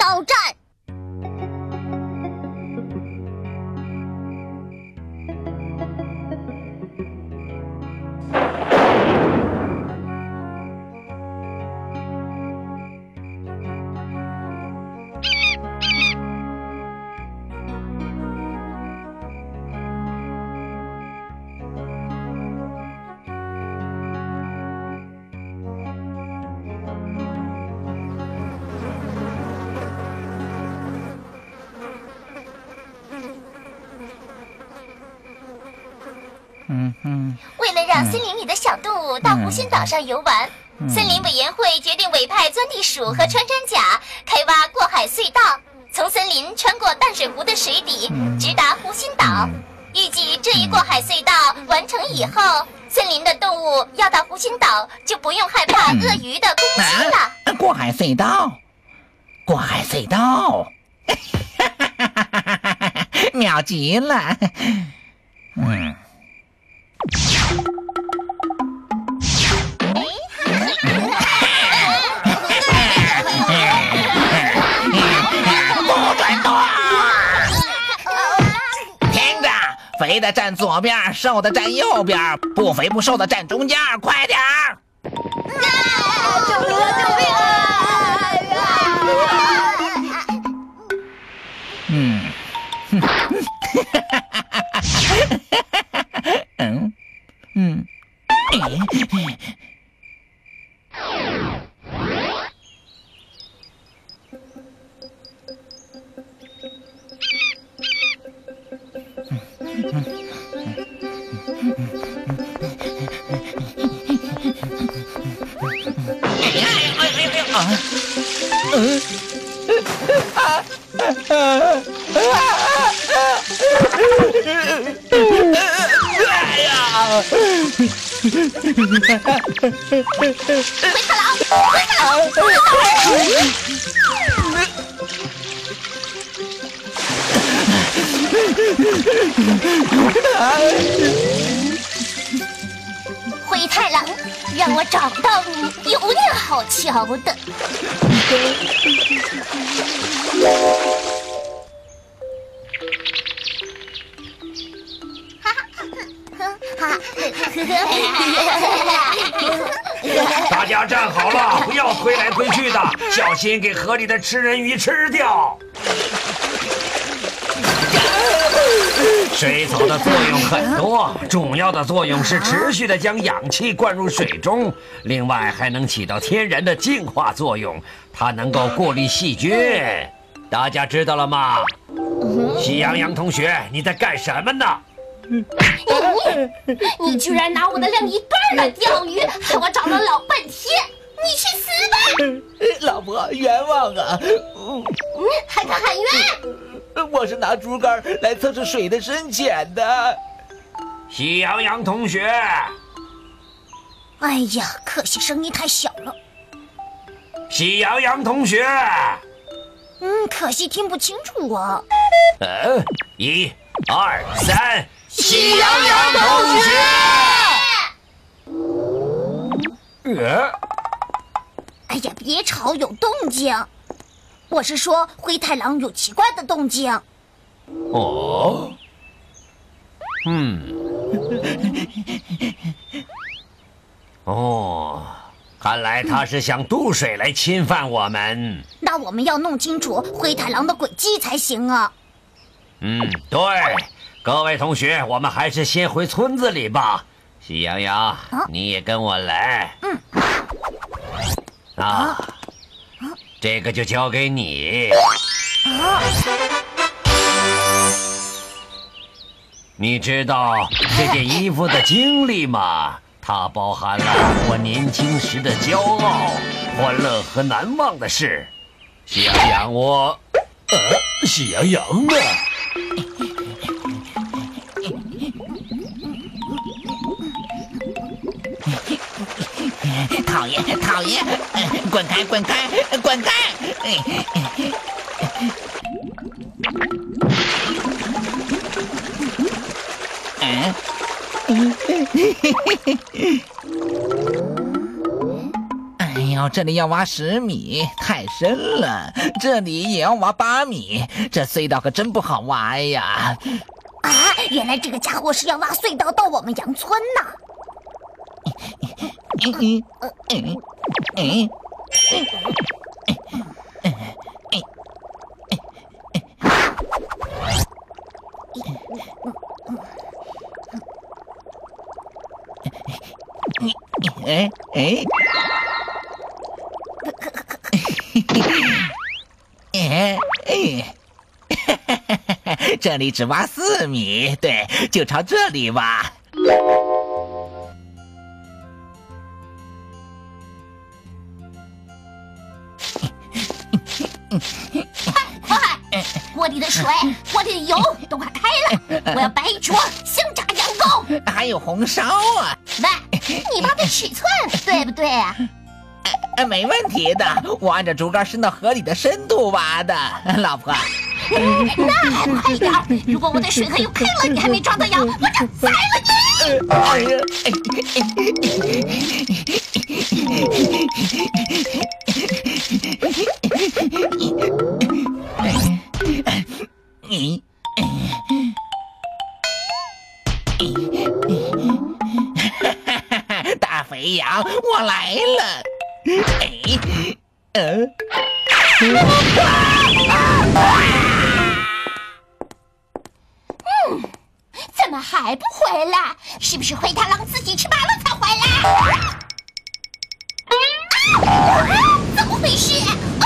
挑战。为了让森林里的小动物到湖心岛上游玩，森林委员会决定委派钻地鼠和穿山甲开挖过海隧道，从森林穿过淡水湖的水底，直达湖心岛。预计这一过海隧道完成以后，森林的动物要到湖心岛就不用害怕鳄鱼的攻击了。 过海隧道，过海隧道，妙极了。不准动！听着，肥的站左边，瘦的站右边，不肥不瘦的站中间，快点儿！ 救命啊！救命啊！灰太狼，让我找到你，有点好瞧的。 大家站好了，不要推来推去的，小心给河里的吃人鱼吃掉。水草的作用很多，重要的作用是持续地将氧气灌入水中，另外还能起到天然的净化作用，它能够过滤细菌。大家知道了吗？喜羊羊同学，你在干什么呢？ 你居然拿我的另一半来钓鱼，害我找了老半天！你去死吧！ 老婆，冤枉啊！ 还敢喊冤？ 我是拿竹竿来测试水的深浅的。 喜羊羊同学， 哎呀，可惜声音太小了。 喜羊羊同学， 可惜听不清楚啊。 1、2、3，喜羊羊同学。 哎呀，别吵，有动静。我是说，灰太狼有奇怪的动静。 哦，看来他是想渡水来侵犯我们。 那我们要弄清楚灰太狼的轨迹才行啊。 对，各位同学，我们还是先回村子里吧。喜羊羊，你也跟我来。这个就交给你。你知道这件衣服的经历吗？它包含了我年轻时的骄傲、欢乐和难忘的事。喜羊羊，喜羊羊啊！ 讨厌，讨厌！滚开，滚开，滚开！哎呦， 呦，这里要挖10米，太深了。这里也要挖8米，这隧道可真不好挖呀！ 啊，原来这个家伙是要挖隧道到我们羊村呢。 这里只挖4米，对，就朝这里挖。 快！锅里的水，锅里的油都快开了，我要摆一桌香炸羊羔， 还有红烧啊！ 喂，你挖的尺寸对不对啊？ 没问题的，我按照竹竿伸到河里的深度挖的，老婆。 那还不快点！如果我的水河又开了，你还没抓到羊，我就宰了你！ 哎呀！大肥羊，我来了！ 怎么还不回来？是不是灰太狼自己吃饱了才回来？怎么回事？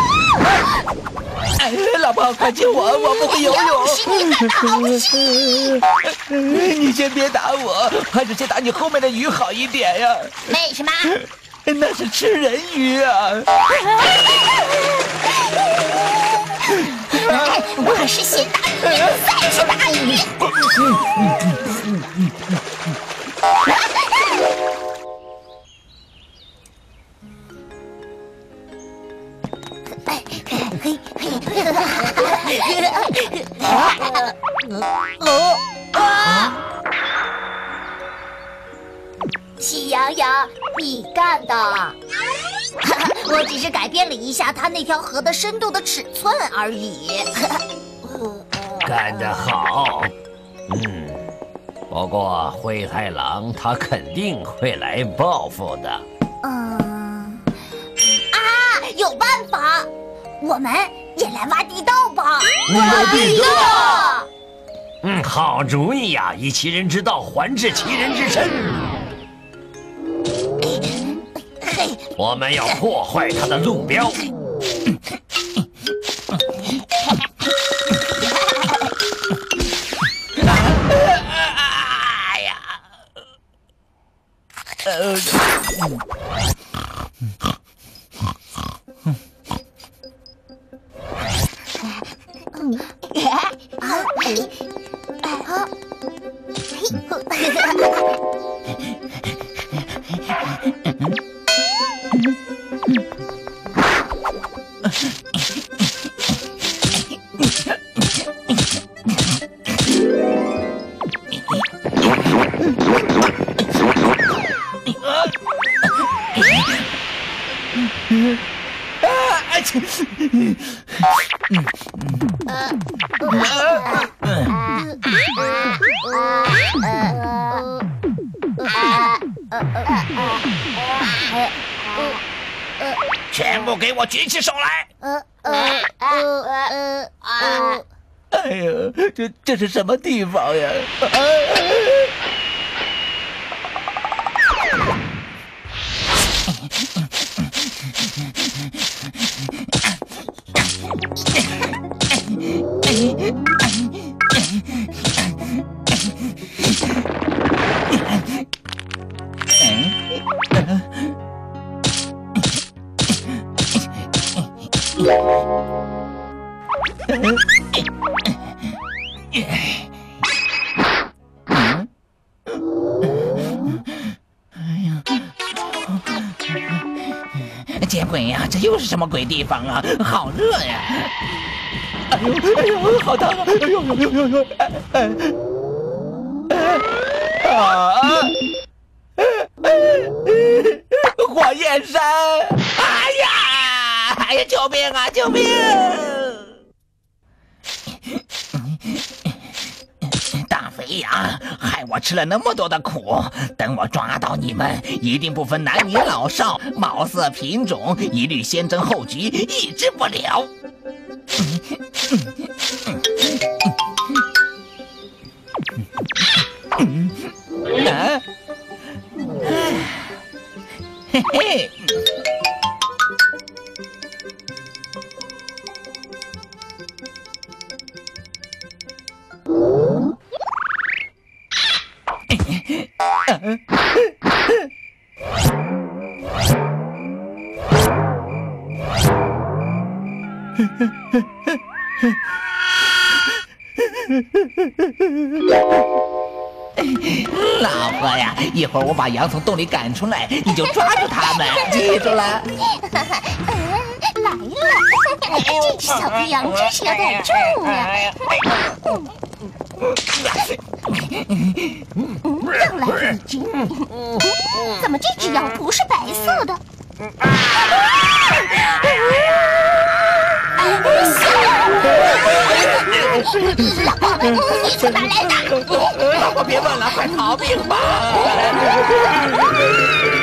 老婆，快救我！我不会游泳。 是你干的好心！ 你先别打我，还是先打你后面的鱼好一点呀。 为什么？ 那是吃人鱼啊！ 我可是先打鱼，再去打鱼。喜羊羊，你干的？我只是改变了一下它那条河的深度的尺寸而已。 干得好，不过灰太狼他肯定会来报复的。 有办法，我们也来挖地道吧！ 挖地道！ 好主意呀！以其人之道还治其人之身。我们要破坏他的路标。 哎呀！全部给我举起手来！哎呀，这是什么地方呀？见鬼呀！这又是什么鬼地方啊？好热呀！哎呦哎呦，好烫啊！哎呦呦呦呦！火焰山！哎哎呀，救命啊！救命！大肥羊，害我吃了那么多的苦。等我抓到你们，一定不分男女老少、貌色品种，一律先征后娶，抑制不了。嘿嘿。老婆呀，一会儿我把羊从洞里赶出来，你就抓住他们，记住了。 来了，这只小肥羊真是有点重呀。又来了一只，怎么这只羊不是白色的？老婆，你从哪来的？ 老婆别问了，快逃命吧！